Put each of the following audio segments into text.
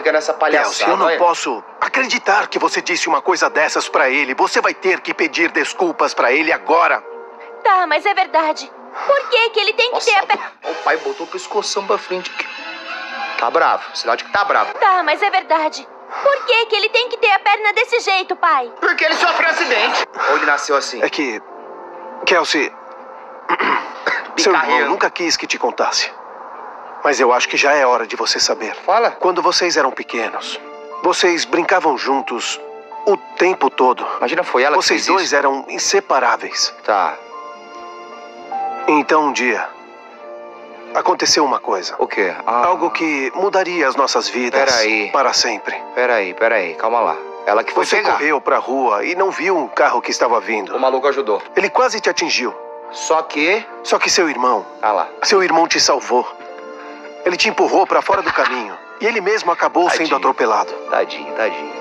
fica nessa palhaçada. Eu não posso acreditar que você disse uma coisa dessas pra ele. Você vai ter que pedir desculpas pra ele agora. Tá, mas é verdade. Por que que ele tem que ter a perna... O pai botou o pescoção pra frente aqui. Tá bravo, sinal de que tá bravo. Tá, mas é verdade. Por que que ele tem que ter a perna desse jeito, pai? Porque ele sofreu um acidente. Ou ele nasceu assim? É que... Kelsey... Seu irmão nunca quis que te contasse. Mas eu acho que já é hora de você saber. Fala. Quando vocês eram pequenos, vocês brincavam juntos o tempo todo. Imagina, foi ela que Vocês fez dois isso. eram inseparáveis. Tá. Então um dia... aconteceu uma coisa. O quê? Algo que mudaria as nossas vidas Peraí. para sempre. Peraí, calma lá. Ela que foi Você pegar. correu pra rua e não viu um carro que estava vindo. O maluco ajudou. Ele quase te atingiu. Só que... Só que seu irmão... Ah lá. Seu irmão te salvou. Ele te empurrou pra fora do caminho. E ele mesmo acabou sendo atropelado. Tadinho.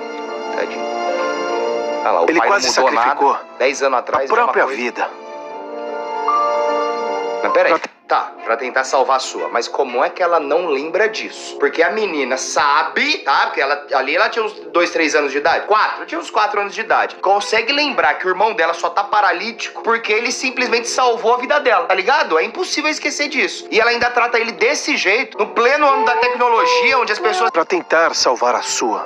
Ah lá, o Ele pai quase não mudou sacrificou nada. 10 anos atrás... a própria mesma coisa. vida. Mas peraí. Tá, pra tentar salvar a sua. Mas como é que ela não lembra disso? Porque a menina sabe, tá? Porque ela tinha uns 2, 3 anos de idade. 4, ela tinha uns 4 anos de idade. Consegue lembrar que o irmão dela só tá paralítico porque ele simplesmente salvou a vida dela, tá ligado? É impossível esquecer disso. E ela ainda trata ele desse jeito, no pleno ano da tecnologia, onde as pessoas... Pra tentar salvar a sua.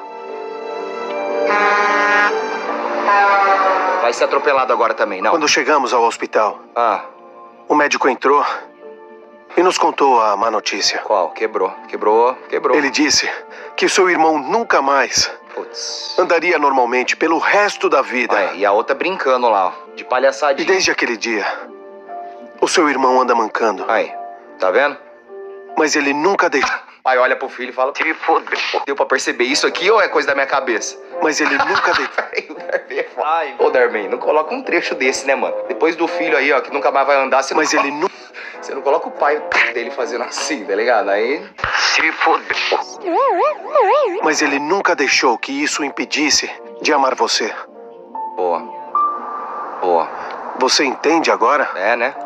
Vai ser atropelado agora também, não? Quando chegamos ao hospital, o médico entrou e nos contou a má notícia. Qual? Quebrou. Ele disse que seu irmão nunca mais andaria normalmente pelo resto da vida. E a outra brincando lá, ó, de palhaçadinha. E desde aquele dia, o seu irmão anda mancando. Aí, tá vendo? Mas ele nunca deixou... Pai olha pro filho e fala... Te fodeu. Deu pra perceber isso aqui ou é coisa da minha cabeça? Mas ele nunca deixou... Ô, Darman, não coloca um trecho desse, né, mano? Depois do filho aí, ó, que nunca mais vai andar, você não... Mas ele nunca... Você não coloca o pai dele fazendo assim, tá ligado? Aí... Se fodeu. Mas ele nunca deixou que isso o impedisse de amar você. Boa. Você entende agora? É, né?